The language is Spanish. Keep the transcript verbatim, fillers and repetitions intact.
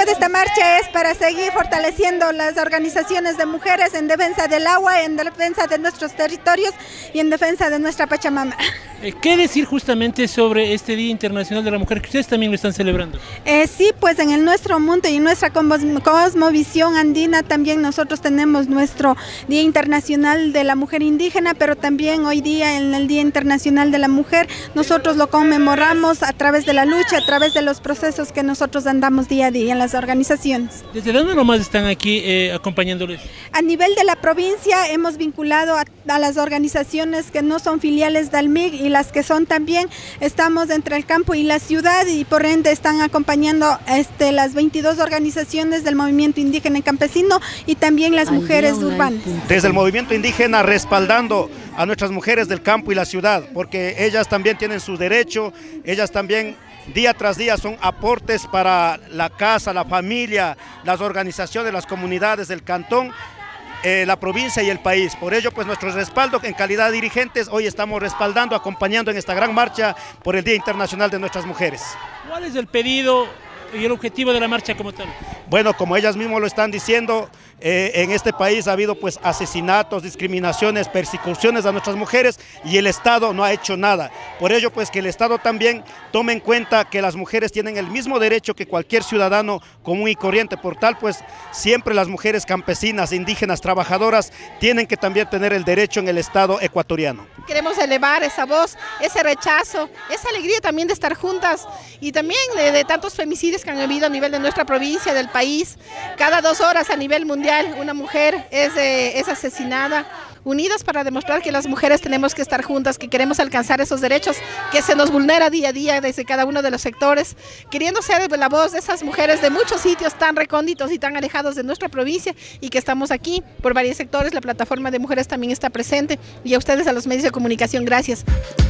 de esta marcha es para seguir fortaleciendo las organizaciones de mujeres en defensa del agua, en defensa de nuestros territorios y en defensa de nuestra Pachamama. ¿Qué decir justamente sobre este Día Internacional de la Mujer, que ustedes también lo están celebrando? Eh, sí, pues en el nuestro mundo y en nuestra cosmovisión andina también nosotros tenemos nuestro Día Internacional de la Mujer Indígena, pero también hoy día en el Día Internacional de la Mujer nosotros lo conmemoramos a través de la lucha, a través de los procesos que nosotros andamos día a día en las organizaciones. ¿Desde dónde nomás están aquí eh, acompañándoles? A nivel de la provincia hemos vinculado a, a las organizaciones que no son filiales del M I G y las que son también, estamos entre el campo y la ciudad y por ende están acompañando este, las veintidós organizaciones del movimiento indígena y campesino y también las mujeres urbanas. Desde el movimiento indígena respaldando a nuestras mujeres del campo y la ciudad, porque ellas también tienen su derecho, ellas también día tras día son aportes para la casa, la familia, las organizaciones, las comunidades del cantón, eh, la provincia y el país. Por ello, pues nuestro respaldo en calidad de dirigentes, hoy estamos respaldando, acompañando en esta gran marcha por el Día Internacional de nuestras Mujeres. ¿Cuál es el pedido y el objetivo de la marcha como tal? Bueno, como ellas mismas lo están diciendo, eh, en este país ha habido pues asesinatos, discriminaciones, persecuciones a nuestras mujeres y el Estado no ha hecho nada. Por ello pues que el Estado también tome en cuenta que las mujeres tienen el mismo derecho que cualquier ciudadano común y corriente. Por tal pues siempre las mujeres campesinas, indígenas, trabajadoras tienen que también tener el derecho en el Estado ecuatoriano. Queremos elevar esa voz, ese rechazo, esa alegría también de estar juntas y también de, de tantos femicidios que han habido a nivel de nuestra provincia, del país. Cada dos horas a nivel mundial una mujer es, eh, es asesinada. Unidas para demostrar que las mujeres tenemos que estar juntas, que queremos alcanzar esos derechos que se nos vulnera día a día desde cada uno de los sectores, queriendo ser la voz de esas mujeres de muchos sitios tan recónditos y tan alejados de nuestra provincia y que estamos aquí por varios sectores. La plataforma de mujeres también está presente y a ustedes, a los medios de comunicación, gracias.